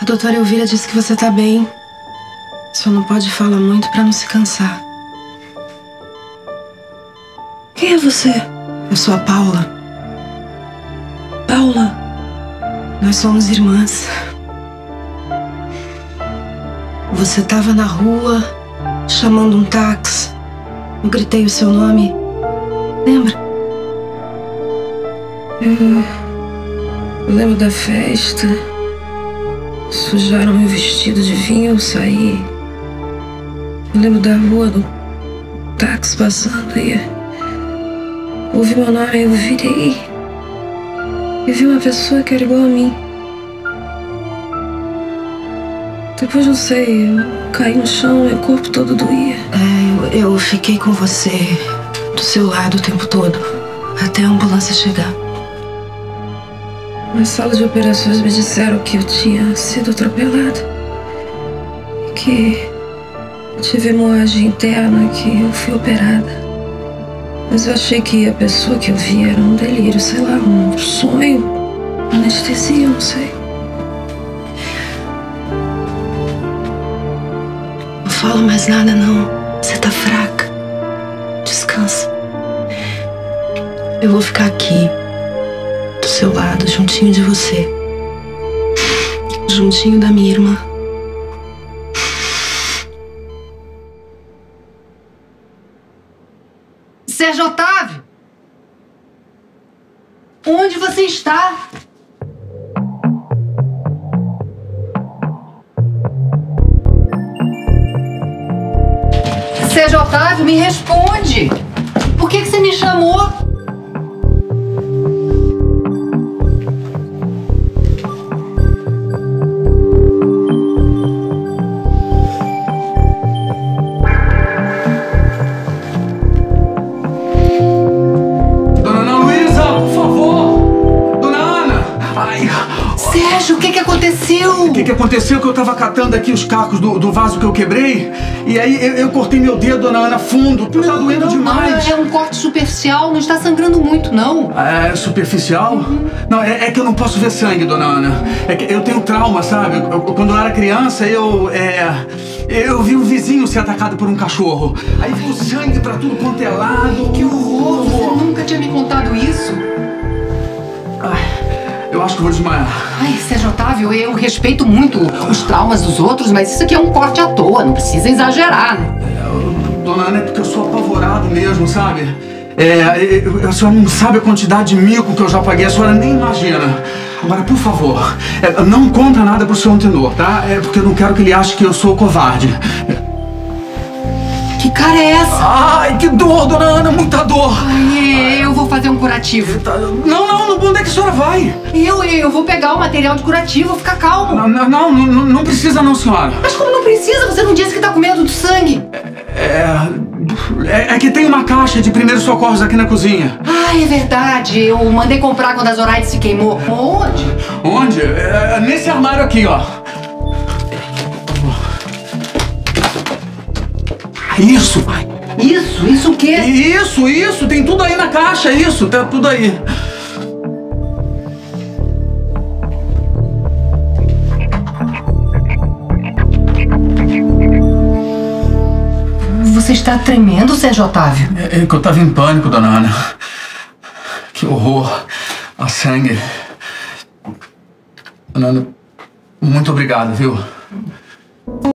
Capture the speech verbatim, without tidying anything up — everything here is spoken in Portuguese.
doutora Elvira disse que você tá bem. Só não pode falar muito pra não se cansar. Quem é você? Eu sou a Paula. Paula? Nós somos irmãs. Você tava na rua, chamando um táxi. Eu gritei o seu nome. Lembra? Eu... eu lembro da festa. Sujaram meu vestido de vinho, eu saí. Eu lembro da rua, do táxi passando e... ouvi meu nome, eu virei. E vi uma pessoa que era igual a mim. Depois, não sei, eu caí no chão, meu corpo todo doía. É, eu, eu fiquei com você do seu lado o tempo todo, até a ambulância chegar. Na sala de operações me disseram que eu tinha sido atropelada. Que eu tive hemorragia interna, que eu fui operada. Mas eu achei que a pessoa que eu vi era um delírio, sei lá, um sonho, anestesia, não sei. Não fala mais nada, não. Você tá fraca. Descansa. Eu vou ficar aqui, do seu lado, juntinho de você. Juntinho da minha irmã. Sérgio Otávio! Onde você está? Sérgio Otávio, me responde! Por que que você me chamou? Sérgio, o que que aconteceu? O que que aconteceu? Que eu tava catando aqui os cacos do, do vaso que eu quebrei. E aí eu, eu cortei meu dedo, dona Ana, fundo. Tá Não, doendo não, demais. Não, é um corte superficial, não está sangrando muito, não. É superficial? Uhum. Não, é, é que eu não posso ver sangue, dona Ana. É que eu tenho trauma, sabe? Eu, eu, quando eu era criança, eu... É, eu vi um vizinho ser atacado por um cachorro. Aí viu sangue pra tudo quanto é lado. Que horror! Você nunca tinha me contado isso. Ai... Eu acho que vou desmaiar. Ai, Sérgio Otávio, eu respeito muito os traumas dos outros, mas isso aqui é um corte à toa, não precisa exagerar, né? É, dona Ana, é porque eu sou apavorado mesmo, sabe? É, a senhora não sabe a quantidade de mico que eu já paguei, a senhora nem imagina. Agora, por favor, é, não conta nada pro seu antenor, tá? É porque eu não quero que ele ache que eu sou covarde. Que cara é essa? Ai, que dor, dona Ana, muita dor. Ai, eu vou fazer um curativo. Não, não, onde é que a senhora vai? Eu, eu vou pegar o material de curativo, fica calmo. Não, não, não, não, não precisa não, senhora. Mas como não precisa? Você não disse que tá com medo do sangue. É, é, é que tem uma caixa de primeiros socorros aqui na cozinha. Ah, é verdade. Eu mandei comprar quando a Zoraide se queimou. Onde? Onde? É, nesse armário aqui, ó. Isso! Isso? Isso o quê? Isso, isso! Tem tudo aí na caixa, isso! Tá tudo aí. Você está tremendo, Sérgio Otávio? É, é que eu tava em pânico, dona Ana. Que horror! A sangue. Dona Ana, muito obrigado, viu?